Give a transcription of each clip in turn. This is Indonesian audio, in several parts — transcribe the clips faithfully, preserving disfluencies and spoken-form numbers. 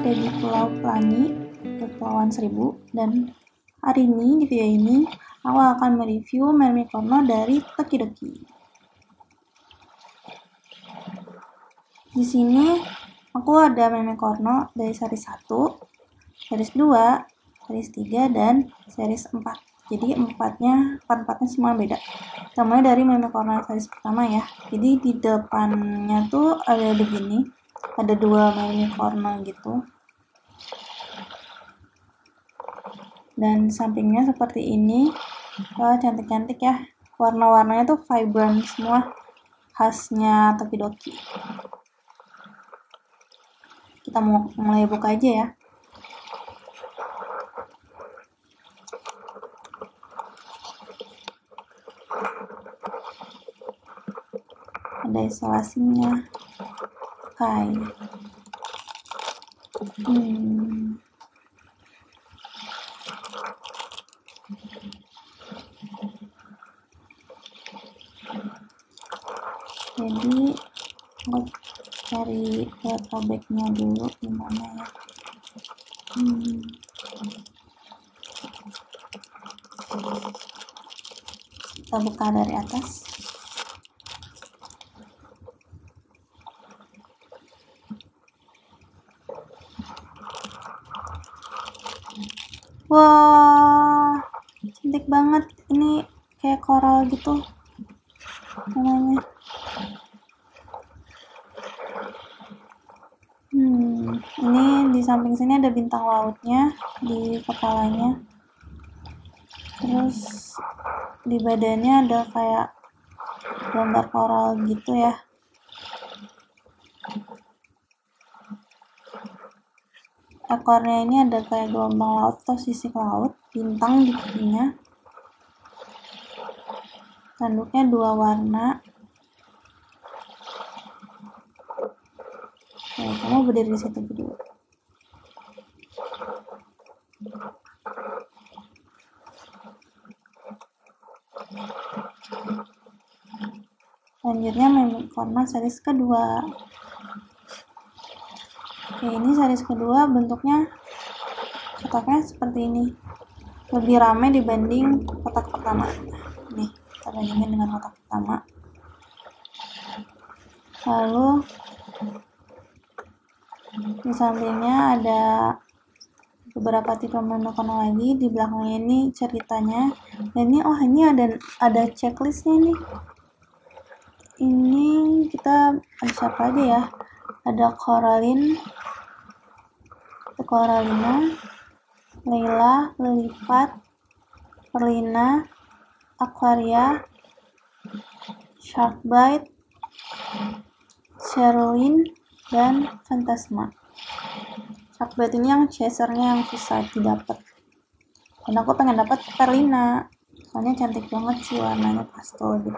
ada di Pulau Pelangi, Kepulauan Seribu, dan hari ini di video ini aku akan mereview Mermicorno dari Tokidoki. Di sini aku ada Mermicorno dari series satu, series dua, series tiga, dan series empat. Jadi empatnya, empat-empatnya semua beda. Kita mulai dari Mermicorno series pertama ya. Jadi di depannya tuh ada begini, ada dua Mermicorno gitu. Dan sampingnya seperti ini. Wah, cantik-cantik ya. Warna-warnanya tuh vibrant semua, khasnya Tokidoki. Kita mau mulai buka aja ya. Ada isolasinya. Kai. Hmm. Jadi aku cari paper bagnya dulu gimana ya. Hmm. Kita buka dari atas. Wah, cantik banget. Ini kayak koral gitu namanya. Hmm, ini di samping sini ada bintang lautnya di kepalanya. Terus di badannya ada kayak gambar koral gitu ya. Ekornya ini ada kayak gelombang laut atau sisik laut, bintang di pipinya. Tanduknya dua warna. Oke, kamu berdiri di situ berdua. Selanjutnya Mermicorno series kedua. Oke, ini series kedua, bentuknya kotaknya seperti ini. Lebih ramai dibanding kotak pertama. Nih, kita bandingin dengan kotak pertama. Lalu di sampingnya ada beberapa tipe Mermicorno lagi. Di belakangnya ini ceritanya. Dan ini, oh ini ada ada checklistnya nih. Ini kita ada siapa aja ya? Ada Coraline, Coralina, Leila, Lilipat, Perlina, Aquaria, Sharkbite, Sherilyn, dan Phantasma. Sharkbite ini yang chasernya yang susah didapat. Dan aku pengen dapat Perlina, soalnya cantik banget sih warnanya pastel gitu.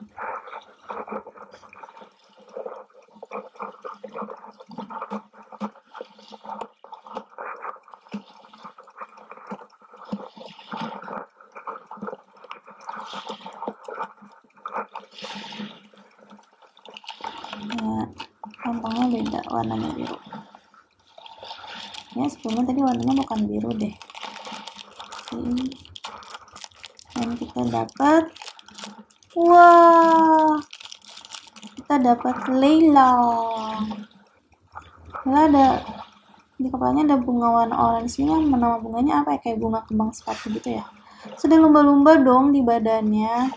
Ya, tampangnya beda, warnanya biru. Ya, sebelumnya tadi warnanya bukan biru deh. Oke. Dan kita dapat, wah, kita dapat Leila. Leila ada di kepalanya ada bunga warna orange ini. Nama bunganya apa ya? Kayak bunga kembang sepatu gitu ya. Sudah lumba-lumba dong di badannya.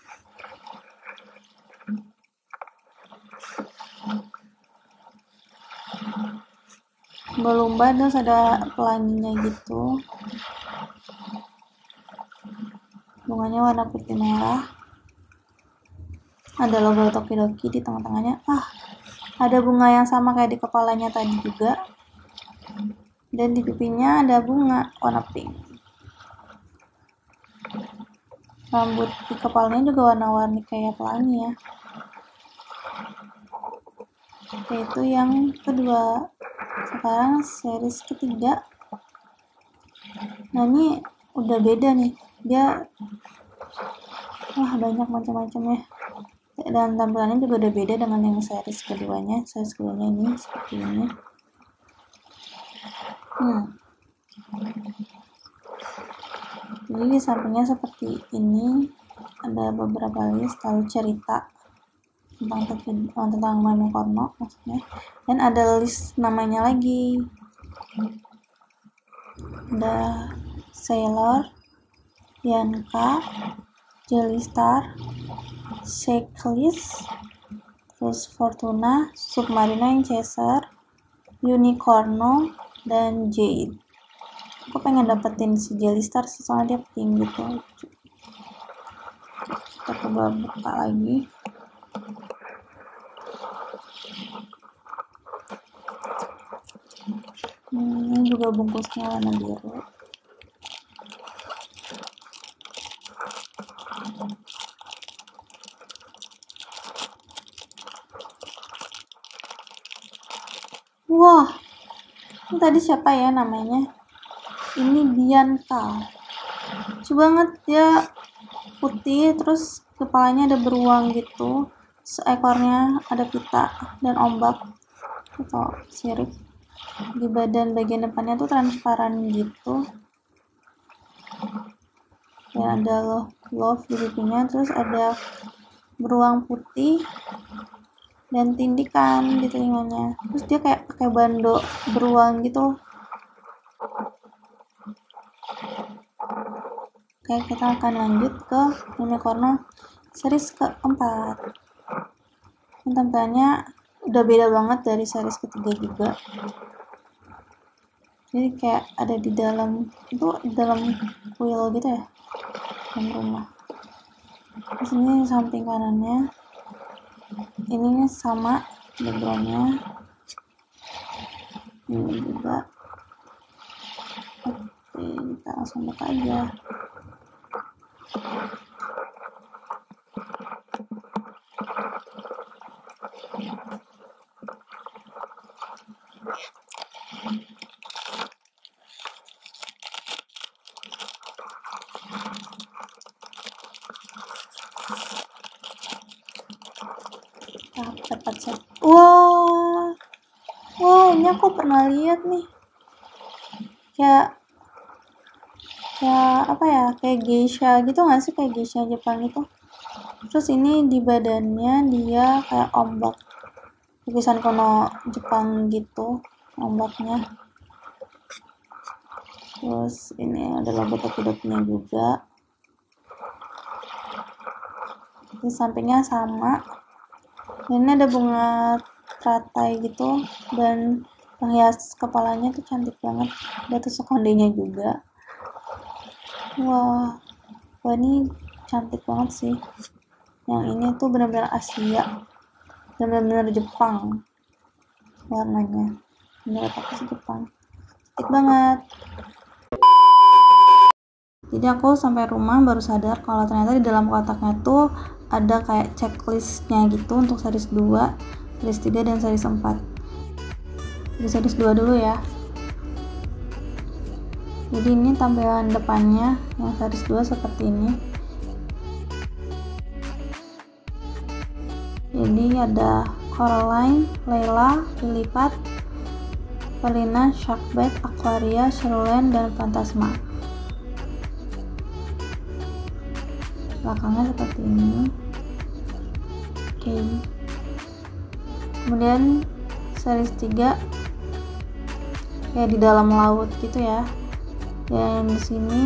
Lumba-lumba, terus ada pelanginya gitu. Bunganya warna putih merah. Ada logo Tokidoki di tengah-tengahnya. Ah, ada bunga yang sama kayak di kepalanya tadi juga. Dan di pipinya ada bunga warna pink. Rambut di kepalanya juga warna-warni kayak pelangi ya. Oke, itu yang kedua. Sekarang series ketiga. Nah, ini udah beda nih. Dia wah banyak macam-macamnya. Dan tampilannya juga udah beda dengan yang series keduanya. Series keduanya ini seperti ini. hmm. Jadi di sampingnya seperti ini, ada beberapa list lalu cerita tentang tentang meme porno maksudnya, dan ada list namanya lagi, ada Sailor, Bianca, Jellystar, Cyclist, terus Fortuna, Submarina yang Chaser, Unicorno, dan Jade. Aku pengen dapetin si Jellystar sih, soalnya dia pink gitu. Kita coba buka lagi. Hmm, ini juga bungkusnya warna biru. Wah, ini tadi siapa ya namanya? Ini Bianca. Lucu banget, dia putih terus kepalanya ada beruang gitu, seekornya ada pita dan ombak atau sirip. Di badan bagian depannya tuh transparan gitu ya, ada love, love di pipinya, terus ada beruang putih dan tindikan di telinganya, terus dia kayak pakai bando beruang gitu. Oke, kita akan lanjut ke meme porno series keempat. Ini tampilannya udah beda banget dari series ketiga juga. Jadi kayak ada di dalam itu di dalam kuil gitu ya, dalam rumah. Di sini samping kanannya ininya sama backgroundnya, ini juga. Oke, kita langsung buka aja. Dapat set. Wah, wah ini aku pernah lihat nih. Kayak kayak apa ya, kayak geisha gitu nggak sih, kayak geisha Jepang itu. Terus ini di badannya dia kayak ombak, lukisan kuno Jepang gitu ombaknya. Terus ini ada logo topi-topinya juga. Di sampingnya sama. Ini ada bunga teratai gitu, dan penghias kepalanya tuh cantik banget. Ada tusuk kondenya juga. Wah, wah ini cantik banget sih. Yang ini tuh benar-benar Asia, benar-benar Jepang warnanya. Menurut aku sih Jepang, cantik banget. Jadi aku sampai rumah baru sadar kalau ternyata di dalam kotaknya tuh ada kayak checklistnya gitu untuk series dua, series tiga, dan series empat. Di series dua dulu ya. Jadi ini tampilan depannya yang series dua seperti ini. Jadi ada Coraline, Layla, Lilipat, Felina, Sharkbait, Aquaria, Shirley, dan Phantasma. Belakangnya seperti ini. Oke. Kemudian series tiga kayak di dalam laut gitu ya. Dan di sini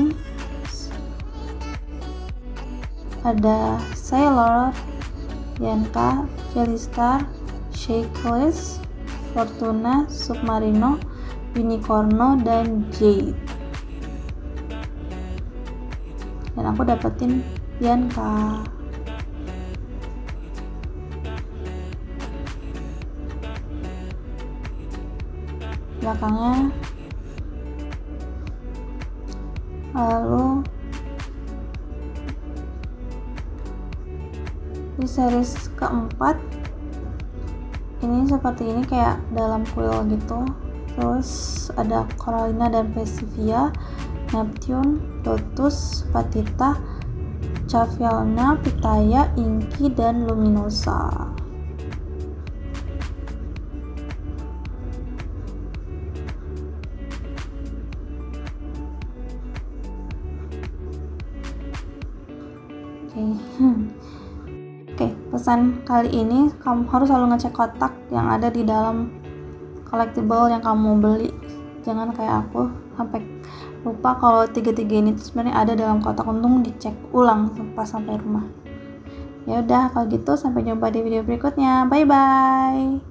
ada Sailor, Bianca, Jellystar, Cyclist, Fortuna, Submarino, Unicorno, dan Jade. Dan aku dapetin Bianca. Belakangnya, lalu di series keempat ini seperti ini, kayak dalam kuil gitu. Terus ada Coralina dan Vesivia, Neptune, Lotus, Patita, Cavialna, Pitaya, Inky, dan Luminosa. Oke. Oke, pesan kali ini kamu harus selalu ngecek kotak yang ada di dalam collectible yang kamu beli. Jangan kayak aku sampai lupa kalau tiga-tiga ini sebenarnya ada dalam kotak. Untung dicek ulang pas sampai rumah. Ya udah, kalau gitu sampai jumpa di video berikutnya. Bye bye.